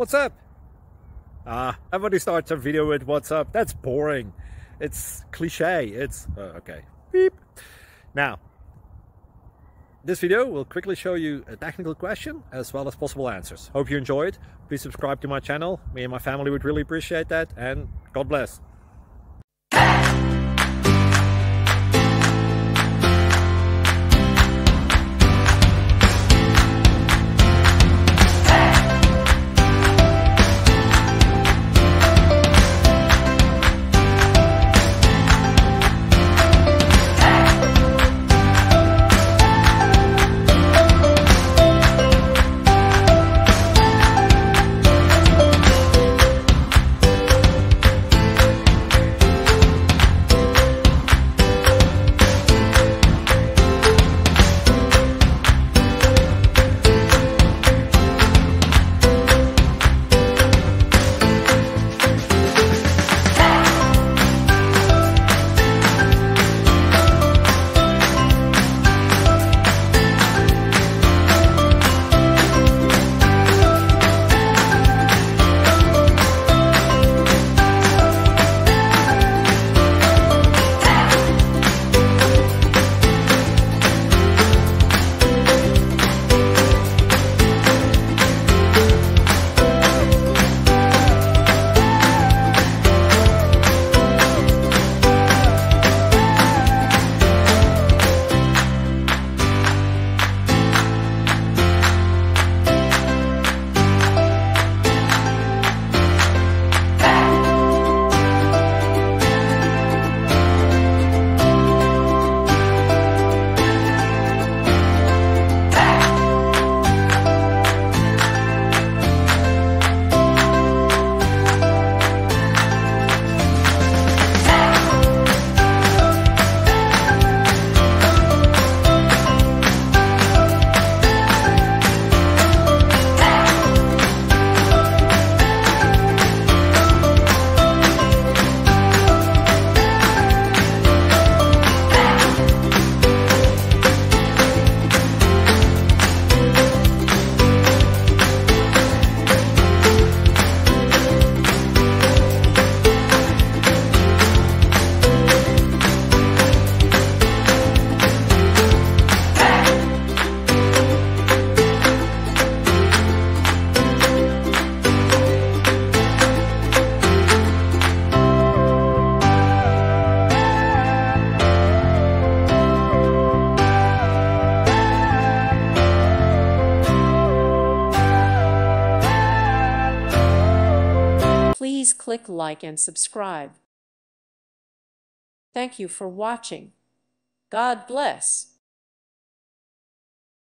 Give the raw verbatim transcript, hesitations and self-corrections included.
What's up? Ah, everybody starts a video with what's up. That's boring. It's cliche. It's uh, okay. Beep. Now, this video will quickly show you a technical question as well as possible answers. Hope you enjoyed. Please subscribe to my channel. Me and my family would really appreciate that, and God bless. Please click like and subscribe. Thank you for watching. God bless.